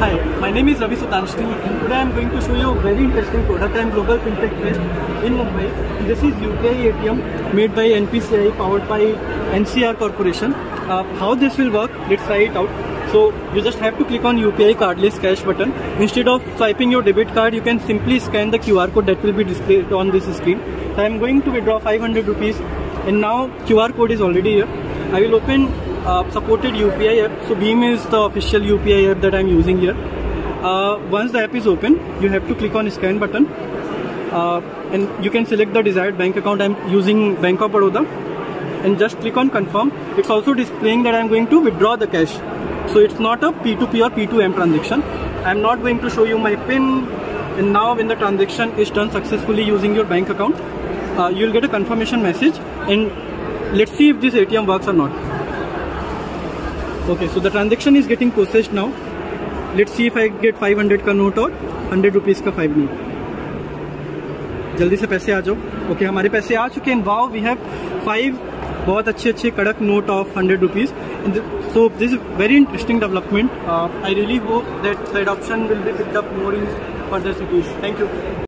Hi, my name is Ravi Sutanshri and today I am going to show you a very interesting product. I am Global Fintech Fest in Mumbai. This is UPI ATM made by NPCI, powered by NCR Corporation. How this will work, let's try it out. So you just have to click on UPI cardless cash button. Instead of swiping your debit card, you can simply scan the QR code that will be displayed on this screen. So I am going to withdraw 500 rupees and now QR code is already here. I will open supported UPI app. So Beam is the official UPI app that I am using here. Once the app is open, you have to click on scan button and you can select the desired bank account. I am using Bank of Baroda and just click on confirm. It's also displaying that I am going to withdraw the cash. So it's not a P2P or P2M transaction. I am not going to show you my PIN, and now when the transaction is done successfully using your bank account, you will get a confirmation message, and let's see if this ATM works or not. Okay, so the transaction is getting processed now. Let's see if I get 500 का note और 100 rupees का 5 note. जल्दी से पैसे आ जाओ. Okay, हमारे पैसे आ चुके हैं. वाओ, वी हैव 5 बहुत अच्छे कड़क note of 100 rupees. So this is very interesting development. I really hope that the adoption will be picked up more in further cities. Thank you.